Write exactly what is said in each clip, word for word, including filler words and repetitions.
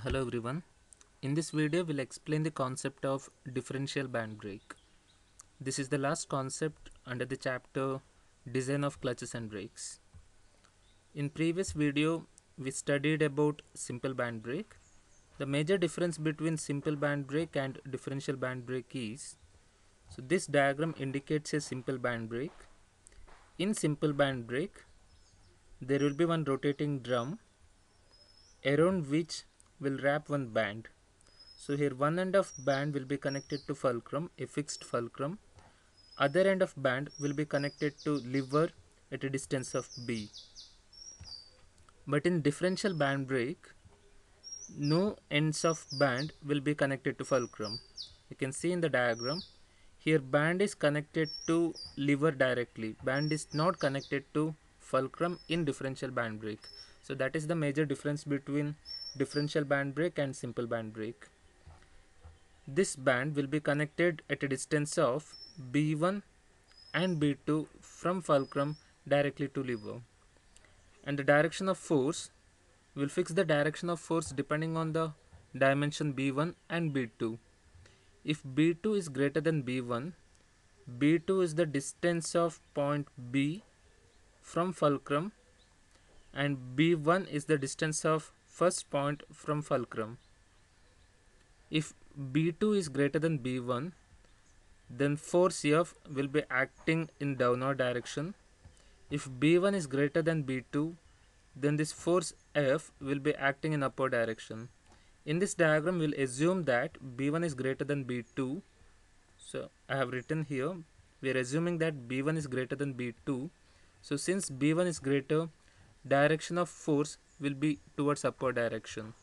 Hello everyone. In this video we'll explain the concept of differential band brake. This is the last concept under the chapter Design of Clutches and Brakes. In previous video we studied about simple band brake. The major difference between simple band brake and differential band brake is, so this diagram indicates a simple band brake. In simple band brake there will be one rotating drum around which will wrap one band. So here one end of band will be connected to fulcrum, a fixed fulcrum. Other end of band will be connected to lever at a distance of B. But in differential band brake, no ends of band will be connected to fulcrum. You can see in the diagram, here band is connected to lever directly. Band is not connected to fulcrum in differential band brake. So that is the major difference between differential band brake and simple band brake. This band will be connected at a distance of B one and B two from fulcrum directly to lever. And the direction of force will fix the direction of force depending on the dimension B one and B two. If B two is greater than B one, B two is the distance of point B from fulcrum and B one is the distance of first point from fulcrum. If B two is greater than B one, then force F will be acting in downward direction. If B one is greater than B two, then this force F will be acting in upward direction. In this diagram, we will assume that B one is greater than B two. So I have written here, we are assuming that B one is greater than B two. So since B one is greater, direction of force will be towards upward direction.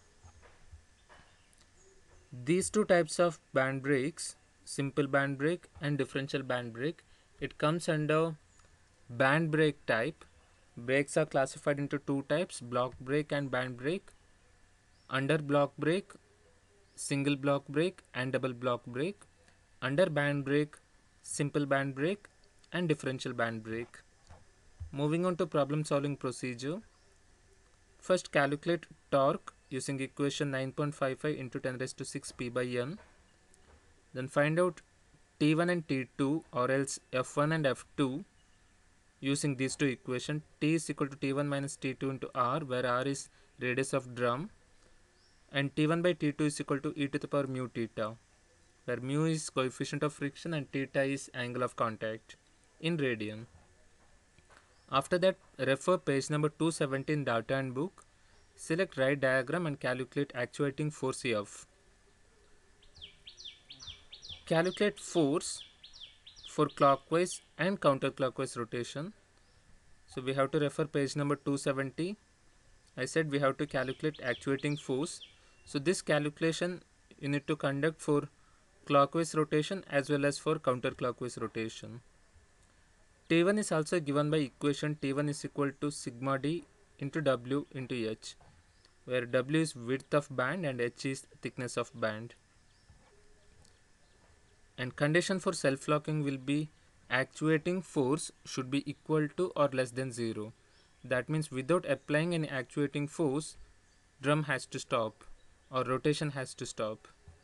These two types of band brakes, simple band brake and differential band brake, it comes under band brake type. Brakes are classified into two types, block brake and band brake. Under block brake, single block brake and double block brake. Under band brake, simple band brake and differential band brake. Moving on to problem solving procedure. First calculate torque using equation nine point five five into ten raised to six P by N. Then find out T one and T two or else F one and F two using these two equations. T is equal to T one minus T two into R, where R is radius of drum, and T one by T two is equal to e to the power mu theta, where mu is coefficient of friction and theta is angle of contact in radian. After that, refer page number two seventeen data and book. Select right diagram and calculate actuating force F. Calculate force for clockwise and counterclockwise rotation. So we have to refer page number two seventy. I said we have to calculate actuating force. So this calculation you need to conduct for clockwise rotation as well as for counterclockwise rotation. T one is also given by equation T one is equal to sigma d into W into H, where W is width of band and H is thickness of band. And condition for self-locking will be actuating force should be equal to or less than zero. That means without applying any actuating force, drum has to stop or rotation has to stop.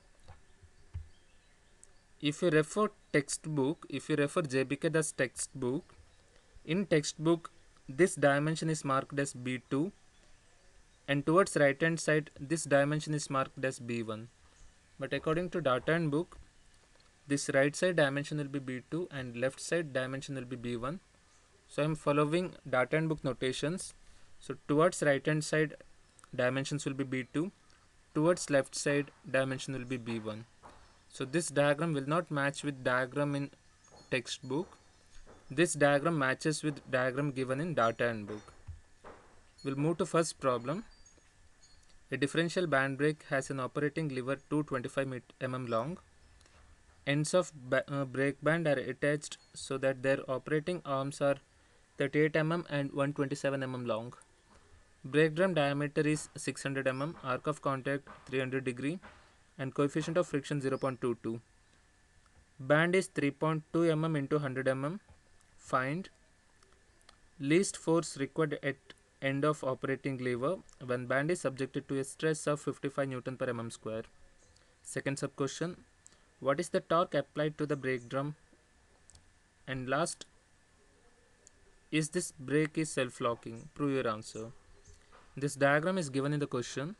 If you refer textbook, if you refer J B K Das textbook, in textbook this dimension is marked as B two and towards right hand side this dimension is marked as B one. But according to data and book, this right side dimension will be B two and left side dimension will be B one. So I am following data and book notations. So towards right hand side dimensions will be B two, towards left side dimension will be B one. So this diagram will not match with diagram in textbook. This diagram matches with diagram given in data and book. We'll move to first problem. A differential band brake has an operating lever two hundred twenty-five millimeters long. Ends of uh, brake band are attached so that their operating arms are thirty-eight millimeters and one hundred twenty-seven millimeters long. Brake drum diameter is six hundred millimeters, arc of contact three hundred degree and coefficient of friction zero point two two. Band is three point two millimeters into one hundred millimeters. Find least force required at end of operating lever when band is subjected to a stress of fifty-five Newton per mm square. Second sub question, what is the torque applied to the brake drum? And last, is this brake is self-locking? Prove your answer. This diagram is given in the question.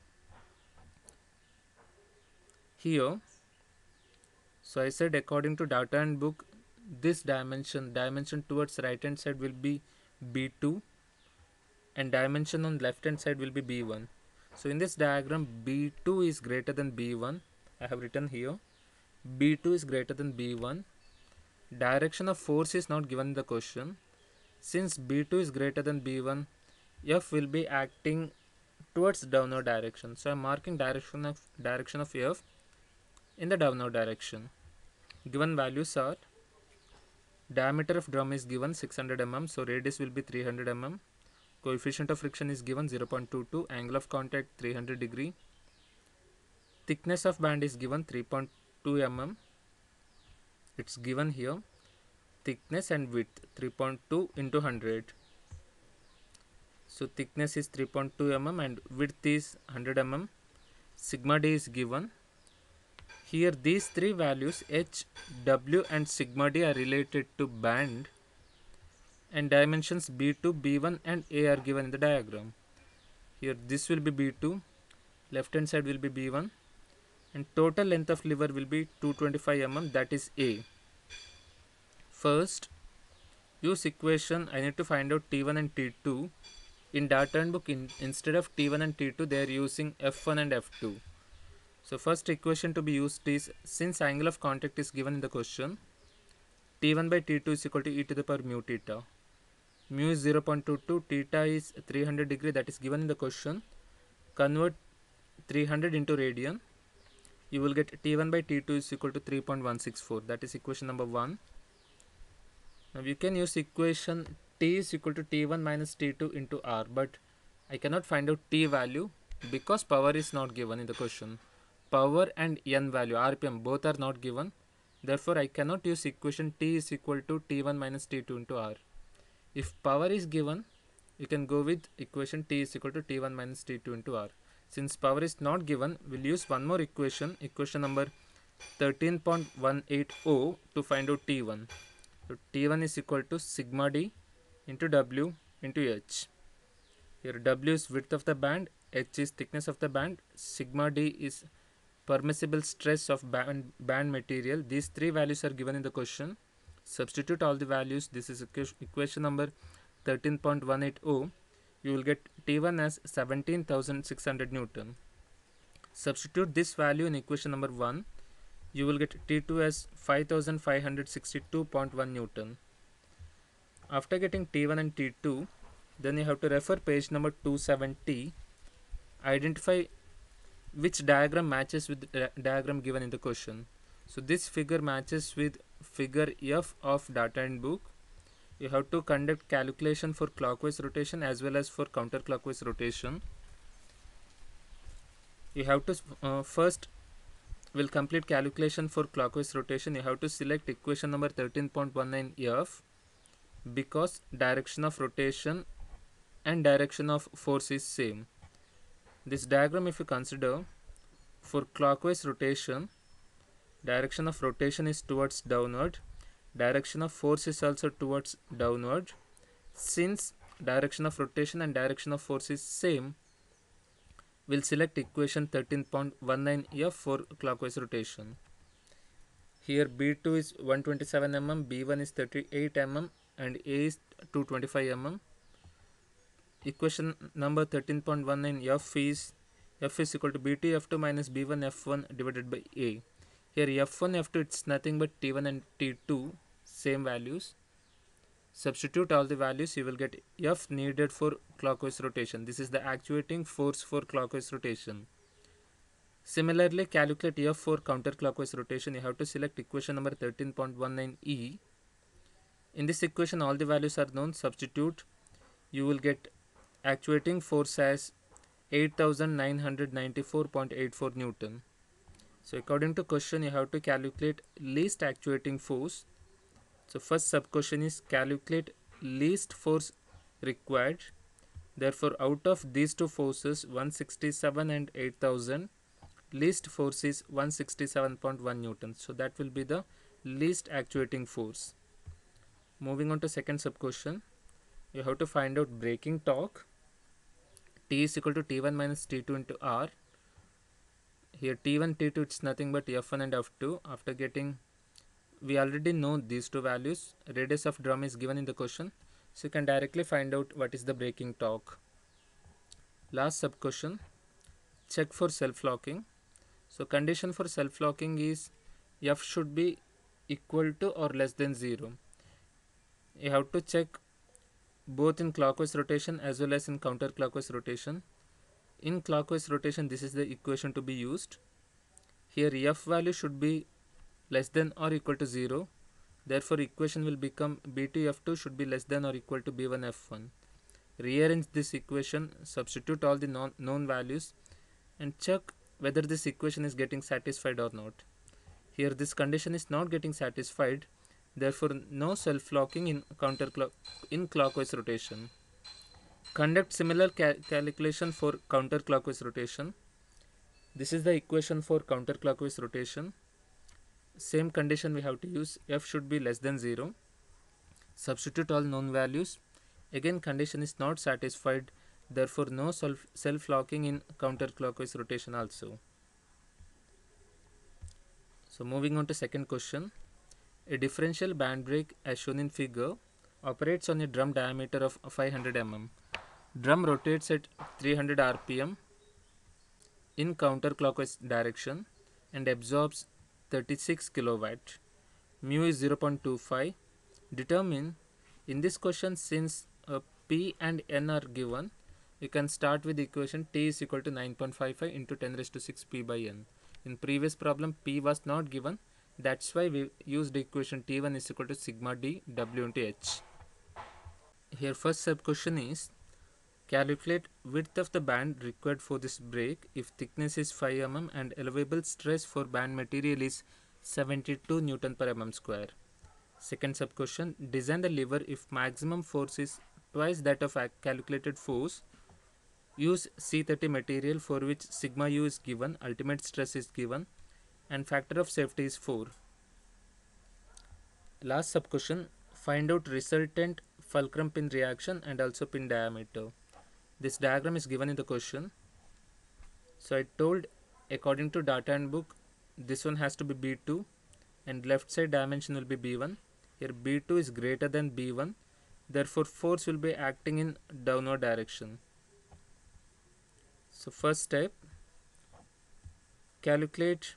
Here, so I said according to data and book, this dimension, dimension towards right hand side will be B two and dimension on left hand side will be B one. So in this diagram, B two is greater than B one. I have written here, B two is greater than B one. Direction of force is not given in the question. Since B two is greater than B one, F will be acting towards downward direction. So I am marking direction of direction of F in the downward direction. Given values are, diameter of drum is given six hundred millimeters, so radius will be three hundred millimeters. Coefficient of friction is given zero point two two, angle of contact three hundred degree. Thickness of band is given three point two millimeters. It's given here. Thickness and width three point two into one hundred. So thickness is three point two millimeters and width is one hundred millimeters. Sigma d is given. Here these three values H, W and sigma d are related to band, and dimensions B two, B one and A are given in the diagram. Here this will be B two, left hand side will be B one, and total length of lever will be two hundred twenty-five millimeters, that is A. First, use equation, I need to find out T one and T two. In data and book, in, instead of T one and T two, they are using F one and F two. So first equation to be used is, since angle of contact is given in the question, T one by T two is equal to e to the power mu theta. Mu is zero point two two, theta is three hundred degree, that is given in the question. Convert three hundred into radian. You will get T one by T two is equal to three point one six four. That is equation number one. Now you can use equation T is equal to T one minus T two into R, but I cannot find out T value because power is not given in the question. Power and N value, R P M, both are not given. Therefore, I cannot use equation T is equal to T one minus T two into R. If power is given, you can go with equation T is equal to T one minus T two into R. Since power is not given, we'll use one more equation, equation number thirteen point one eight zero to find out T one. So T one is equal to sigma d into W into H. Here W is width of the band, H is thickness of the band, sigma d is permissible stress of band, band material. These three values are given in the question. Substitute all the values. This is equation number thirteen point one eight zero. You will get T one as seventeen thousand six hundred Newton. Substitute this value in equation number one. You will get T two as five thousand five hundred sixty-two point one Newton. After getting T one and T two, then you have to refer page number two seventy. Identify which diagram matches with the diagram given in the question. So this figure matches with figure F of data and book. You have to conduct calculation for clockwise rotation as well as for counterclockwise rotation. You have to uh, first will complete calculation for clockwise rotation. You have to select equation number thirteen point one nine F because direction of rotation and direction of force is same. This diagram, if you consider, for clockwise rotation, direction of rotation is towards downward, direction of force is also towards downward. Since direction of rotation and direction of force is same, we'll select equation thirteen point one nine F for clockwise rotation. Here B two is one hundred twenty-seven millimeters, B one is thirty-eight millimeters and A is two hundred twenty-five millimeters. Equation number thirteen point one nine F is F is equal to B two F two minus B one F one divided by A. Here F one F two, it's nothing but T one and T two, same values. Substitute all the values, you will get F needed for clockwise rotation. This is the actuating force for clockwise rotation. Similarly, calculate F for counterclockwise rotation. You have to select equation number thirteen point one nine E. In this equation, all the values are known. Substitute, you will get actuating force as eight thousand nine hundred ninety-four point eight four Newton. So according to question, you have to calculate least actuating force. So first sub question is calculate least force required. Therefore, out of these two forces, one sixty-seven and eight thousand, least force is one sixty-seven point one newtons. So that will be the least actuating force. Moving on to second sub question, you have to find out braking torque. T is equal to T one minus T two into R. Here T one, T two, it's nothing but F one and F two. After getting, we already know these two values. Radius of drum is given in the question, so you can directly find out what is the braking torque. Last sub question, check for self-locking. So condition for self-locking is F should be equal to or less than zero. You have to check both in clockwise rotation as well as in counterclockwise rotation. In clockwise rotation, this is the equation to be used. Here F value should be less than or equal to zero. Therefore, equation will become B two F two should be less than or equal to B one F one. Rearrange this equation, substitute all the non known values and check whether this equation is getting satisfied or not. Here this condition is not getting satisfied, therefore no self-locking in counterclock in clockwise rotation. Conduct similar ca calculation for counterclockwise rotation. This is the equation for counterclockwise rotation. Same condition we have to use. F should be less than zero. Substitute all known values. Again condition is not satisfied, therefore no self self-locking in counterclockwise rotation also. So moving on to second question. A differential band brake as shown in figure operates on a drum diameter of five hundred millimeters. Drum rotates at three hundred R P M in counterclockwise direction and absorbs thirty-six kilowatt. Mu is zero point two five. Determine, in this question, since uh, P and N are given, you can start with the equation T is equal to nine point five five into ten raised to six P by N. In previous problem, P was not given. That's why we used the equation T one is equal to sigma D W into H. Here first sub question is, calculate width of the band required for this brake if thickness is five millimeters and allowable stress for band material is seventy-two newton per mm square. Second sub question, design the lever if maximum force is twice that of a calculated force. Use C thirty material for which sigma U is given, ultimate stress is given, and factor of safety is four. Last sub question, find out resultant fulcrum pin reaction and also pin diameter. This diagram is given in the question. So I told, according to data and book, this one has to be B two and left side dimension will be B one. Here B two is greater than B one, therefore force will be acting in downward direction. So first step, calculate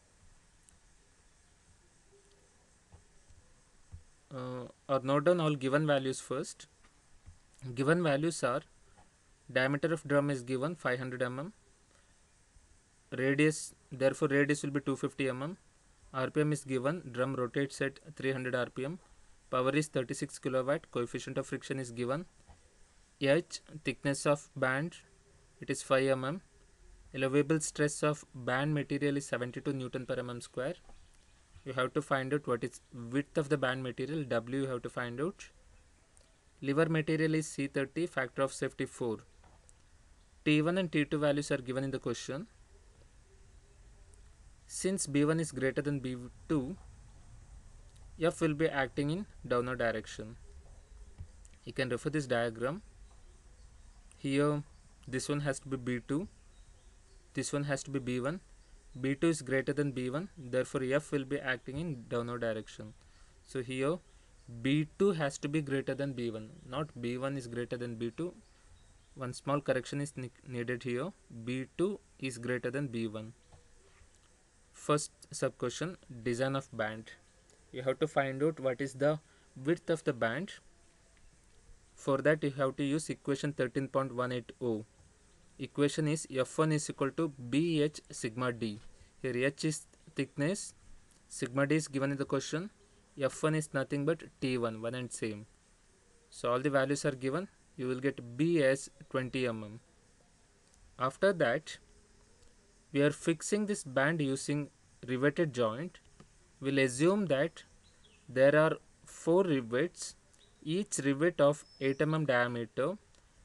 uh, or note down all given values first. Given values are, diameter of drum is given five hundred millimeters, radius, therefore radius will be two hundred fifty millimeters, R P M is given, drum rotates at three hundred R P M, power is thirty-six kilowatt, coefficient of friction is given, H, thickness of band, it is five millimeters, allowable stress of band material is seventy-two newton per mm square. You have to find out what is width of the band material, W you have to find out. Lever material is C thirty, factor of safety four. T one and T two values are given in the question. Since B one is greater than B two, F will be acting in downward direction. You can refer this diagram. Here this one has to be B two, this one has to be B one. B two is greater than B one, therefore F will be acting in downward direction. So here B two has to be greater than B one, not B one is greater than B two. One small correction is needed here. B two is greater than B one. First sub question, design of band. You have to find out what is the width of the band. For that you have to use equation thirteen point one eight zero. Equation is F one is equal to B H sigma D. Here H is thickness, sigma D is given in the question, F one is nothing but T one, one and same. So all the values are given, you will get B as twenty millimeters. After that, we are fixing this band using riveted joint. We'll assume that there are four rivets, each rivet of eight millimeter diameter,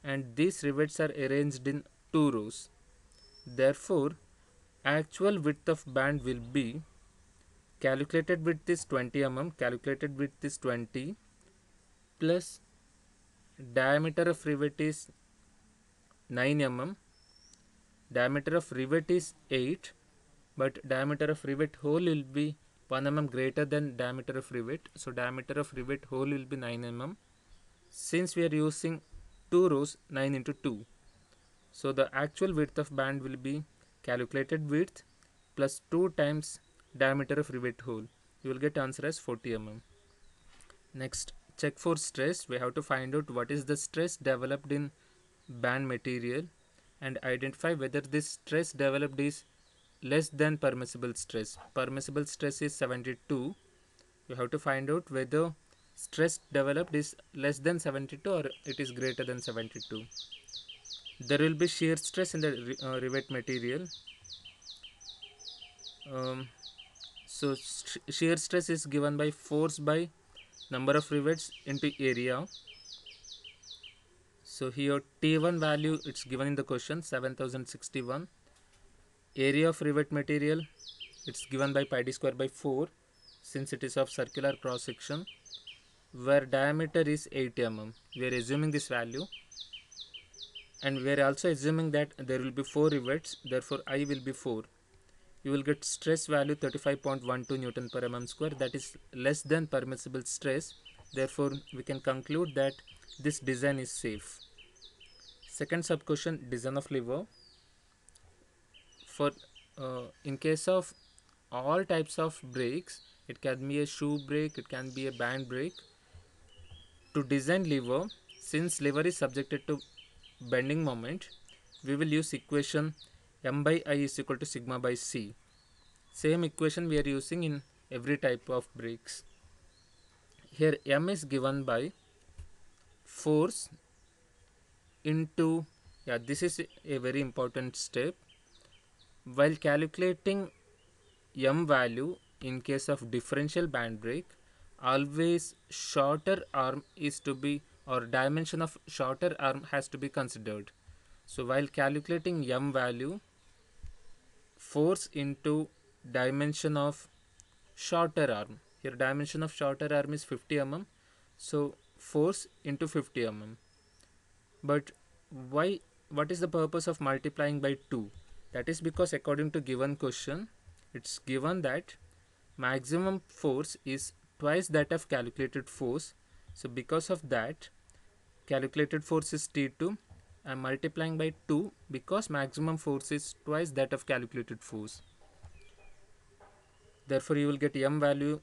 and these rivets are arranged in two rows. Therefore, actual width of band will be calculated width is twenty millimeters, calculated width is twenty, plus diameter of rivet is nine millimeters, diameter of rivet is eight, but diameter of rivet hole will be one millimeter greater than diameter of rivet, so diameter of rivet hole will be nine millimeters. Since we are using two rows, nine into two, so the actual width of band will be calculated width plus two times diameter of rivet hole. You will get answer as forty millimeters. Next, check for stress. We have to find out what is the stress developed in band material and identify whether this stress developed is less than permissible stress. Permissible stress is seventy-two. You have to find out whether stress developed is less than seventy-two or it is greater than seventy-two. There will be shear stress in the uh, rivet material. Um, so shear stress is given by force by number of rivets into area. So here T one value it's given in the question seven thousand sixty-one. Area of rivet material it's given by pi d square by four since it is of circular cross section, where diameter is eight millimeters. We are assuming this value, and we are also assuming that there will be four rivets, therefore I will be four. You will get stress value thirty-five point one two Newton per mm square, that is less than permissible stress. Therefore, we can conclude that this design is safe. Second sub question, design of lever. For uh, in case of all types of brakes, it can be a shoe brake, it can be a band brake. To design lever, since lever is subjected to bending moment, we will use equation m by I is equal to sigma by c. Same equation we are using in every type of brakes. Here m is given by force into, yeah, this is a very important step. While calculating m value in case of differential band brake, always shorter arm is to be, or dimension of shorter arm has to be considered. So while calculating m value, force into dimension of shorter arm, here dimension of shorter arm is fifty millimeters, so force into fifty millimeters. But why, what is the purpose of multiplying by two? That is because according to given question, it's given that maximum force is twice that of calculated force. So because of that, calculated force is T two. I am multiplying by two because maximum force is twice that of calculated force. Therefore, you will get m value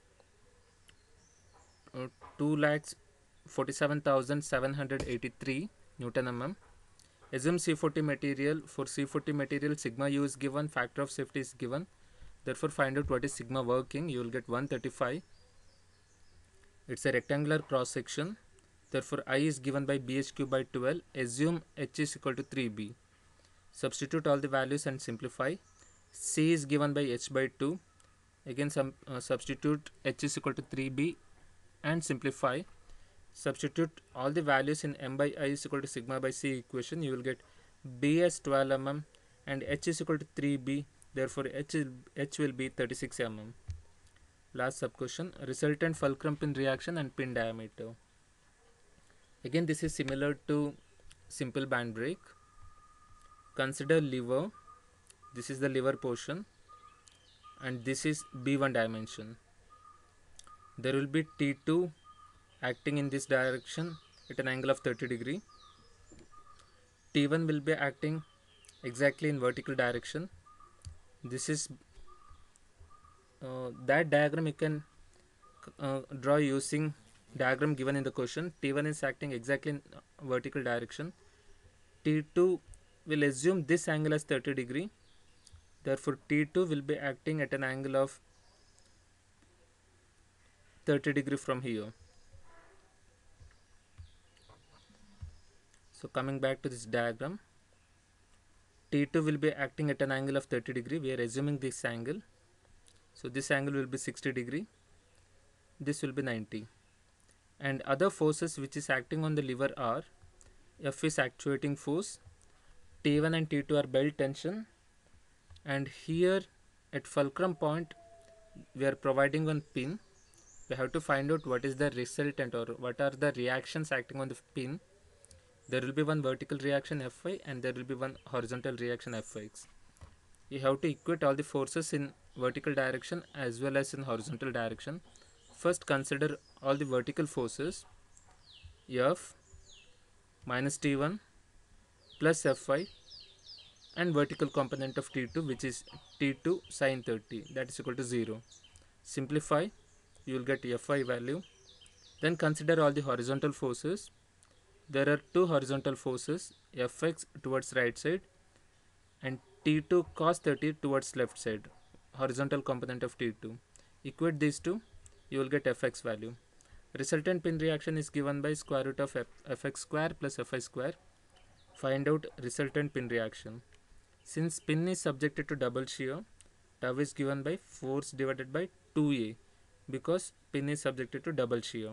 uh, two lakhs forty-seven thousand seven hundred eighty-three Newton mm. Assume C forty material. For C forty material, sigma u is given, factor of safety is given. Therefore, find out what is sigma working. You will get one thirty-five. It's a rectangular cross section. Therefore, I is given by B H cube by twelve. Assume H is equal to three B. Substitute all the values and simplify. C is given by H by two. Again, some uh, substitute H is equal to three B and simplify. Substitute all the values in m by I is equal to sigma by c equation. You will get B as twelve millimeters and H is equal to three B. Therefore, H, is, H will be thirty-six millimeters. Last sub question, resultant fulcrum pin reaction and pin diameter. Again, this is similar to simple band brake. Consider lever. This is the lever portion and this is B one dimension. There will be T two acting in this direction at an angle of thirty degree. T one will be acting exactly in vertical direction. This is uh, that diagram you can uh, draw using diagram given in the question. T one is acting exactly in vertical direction. T two will assume this angle as thirty degree. Therefore, T two will be acting at an angle of thirty degree from here. So coming back to this diagram, T two will be acting at an angle of thirty degree. We are assuming this angle. So this angle will be sixty degree. This will be ninety. And other forces which is acting on the lever are F is actuating force, T one and T two are belt tension, and here at fulcrum point we are providing one pin. We have to find out what is the resultant or what are the reactions acting on the pin. There will be one vertical reaction Fy and there will be one horizontal reaction Fx. You have to equate all the forces in vertical direction as well as in horizontal direction. First consider all the vertical forces. F minus T one plus Fy and vertical component of T two, which is T two sine thirty, that is equal to zero. Simplify, you will get Fy value. Then consider all the horizontal forces. There are two horizontal forces, Fx towards right side and T two cos thirty towards left side, horizontal component of T two. Equate these two, you will get Fx value. Resultant pin reaction is given by square root of F, Fx square plus Fy square. Find out resultant pin reaction. Since pin is subjected to double shear, tau is given by force divided by two A because pin is subjected to double shear.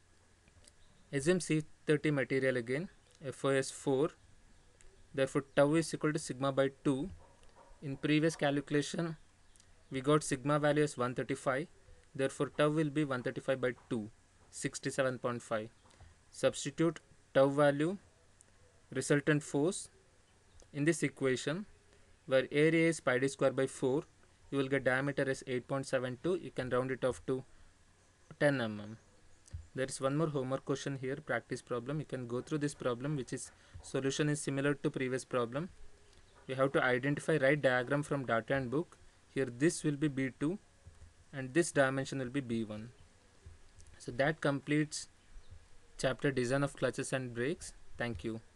Assume C thirty material again, F O S four, therefore tau is equal to sigma by two. In previous calculation, we got sigma value as one thirty-five, therefore tau will be one thirty-five by two, sixty-seven point five. Substitute tau value, resultant force in this equation, where area is pi d square by four, you will get diameter as eight point seven two. You can round it off to ten millimeters. There is one more homework question here, practice problem. You can go through this problem, which is solution is similar to previous problem. You have to identify right diagram from data and book. Here this will be B two and this dimension will be B one. So that completes chapter design of clutches and brakes. Thank you.